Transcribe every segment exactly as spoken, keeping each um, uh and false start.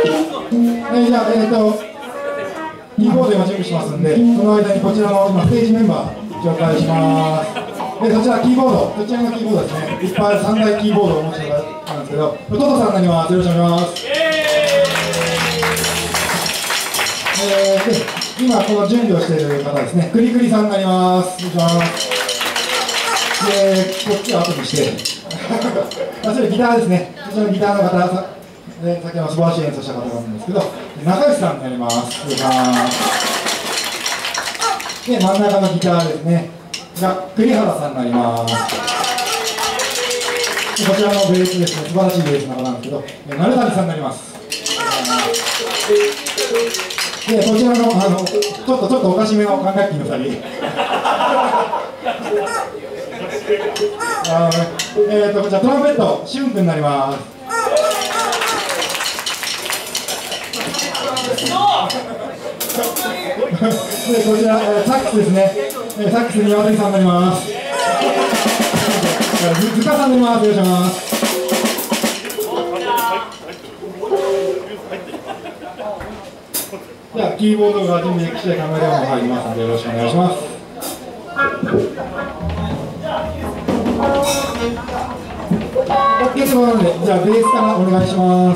じゃあ、えっと、キーボード今準備しますんで、その間にこちらの今、ステージメンバー、紹介します。で、そちら、キーボード、こちらのキーボードですね、いっぱいさんだいキーボードをお持ちの方なんですけど、トトさんになります。よろしくお願いします。えー、で今、この準備をしている方ですね、クリクリさんになります。よろしくお願いします。で、こっちは後にして、それギターですね、こちらのギターの方、で先ほど素晴らしい演奏した方なんですけど、中内さんになります。よろしくお願いします。で、真ん中のギターですね、が栗原さんになります。でこちらのベースですね、素晴らしいベースの方なんですけど、鳴谷さんになります。で、こちらの、あの、ちょっと、ちょっとおかしめの管楽器のふたり。あの、えっと、こちらトランペット、しゅんくんになります。で、こちら、えー、サックスですね。えー、サックスに岩谷さんになります。ず、ずかさんになります。よろしくお願いします。じゃあ、キーボードが準備できて、カメラも入りますので、よろしくお願いします。OK ということで、じゃあ、ベースからお願いします。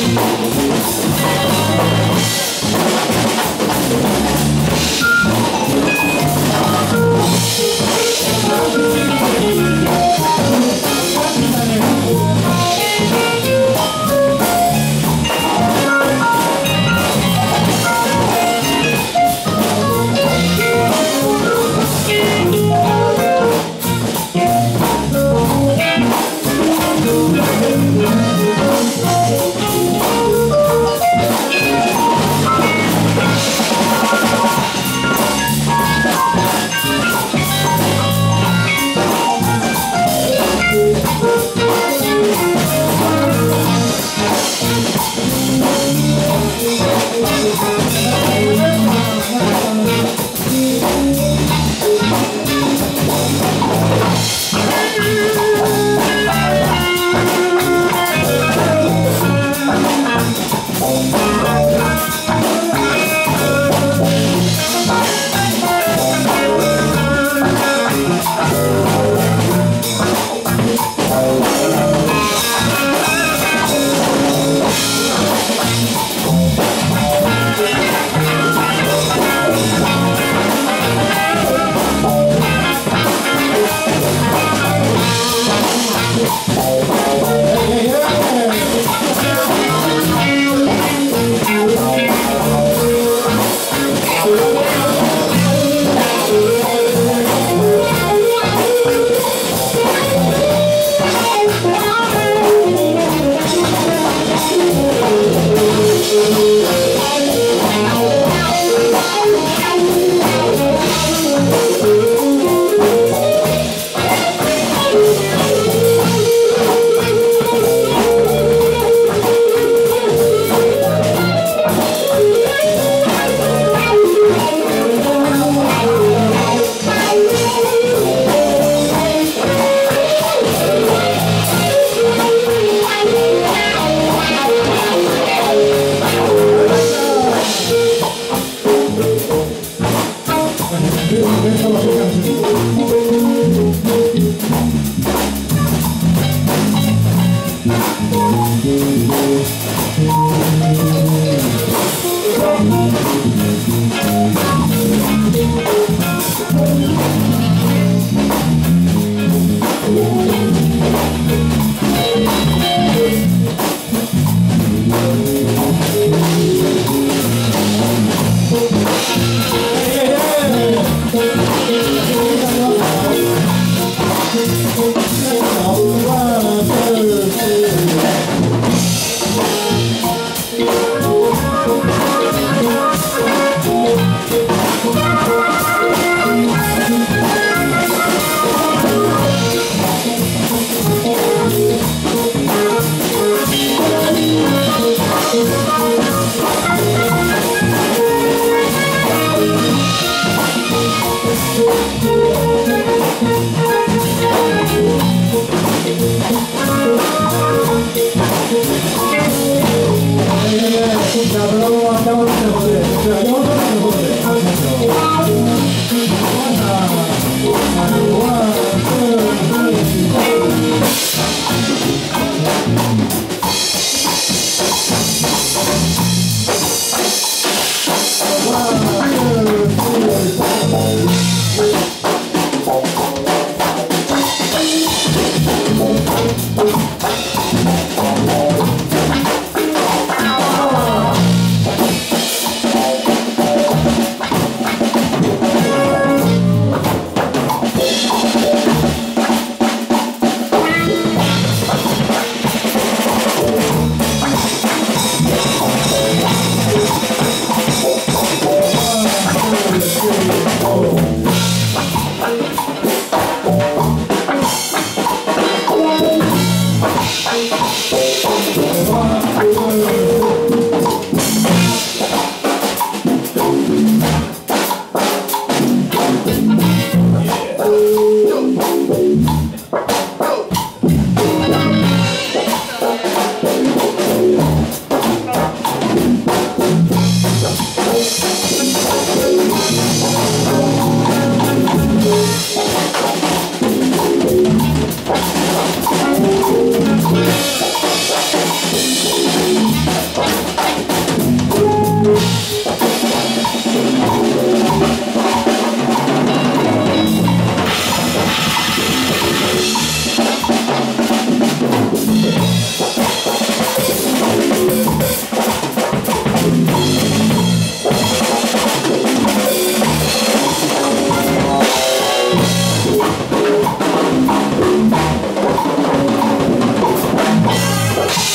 Thank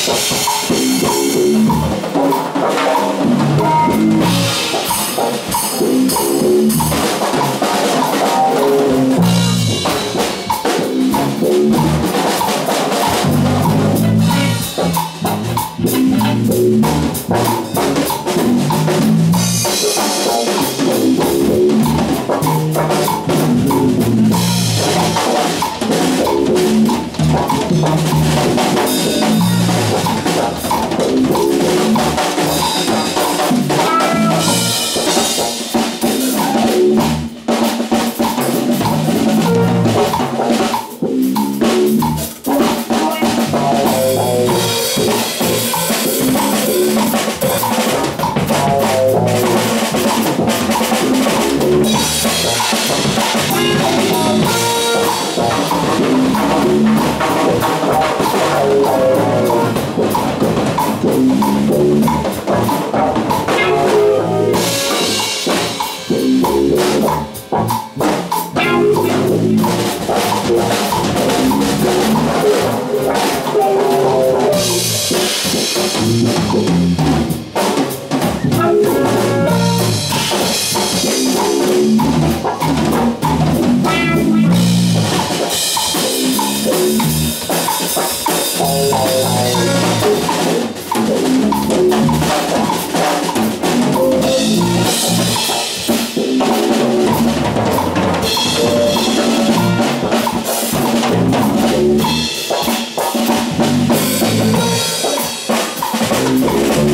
す。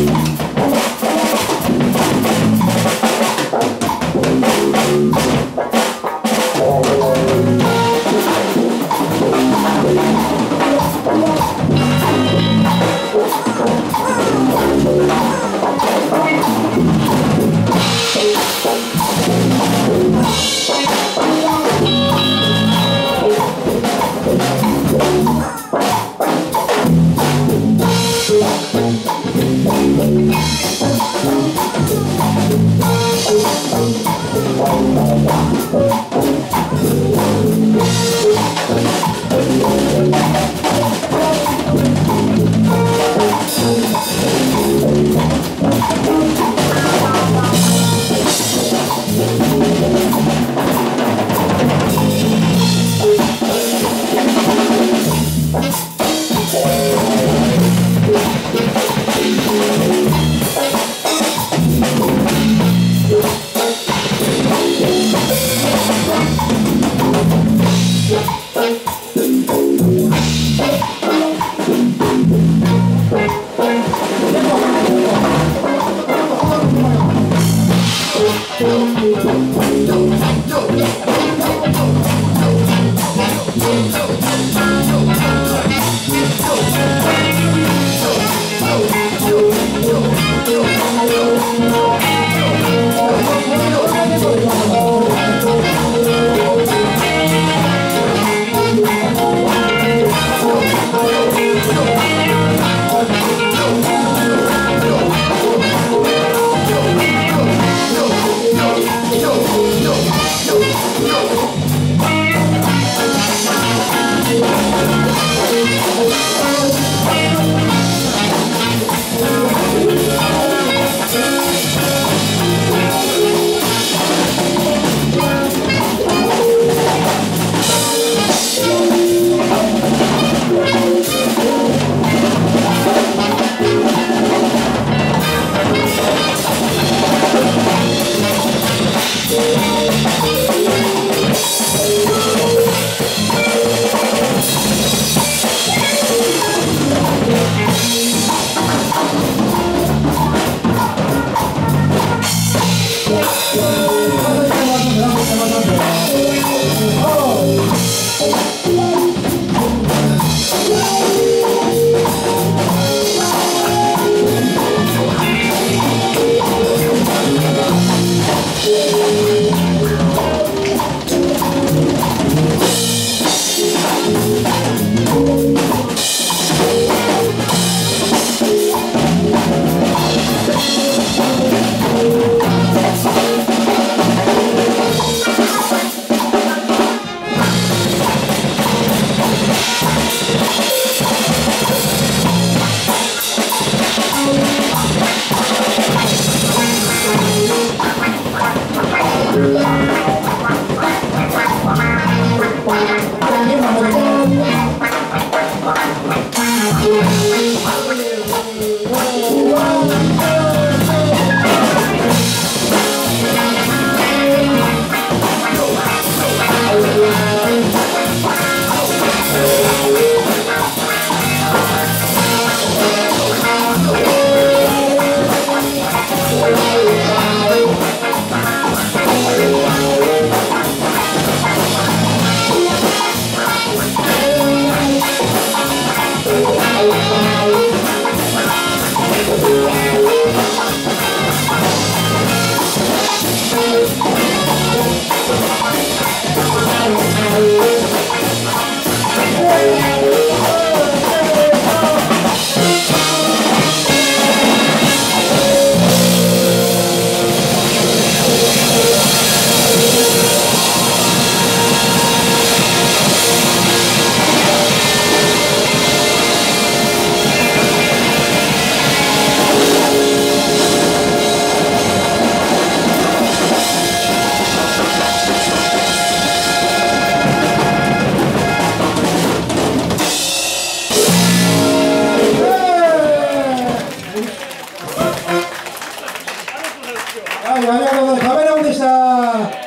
ありがとうございます。カメラマンでした。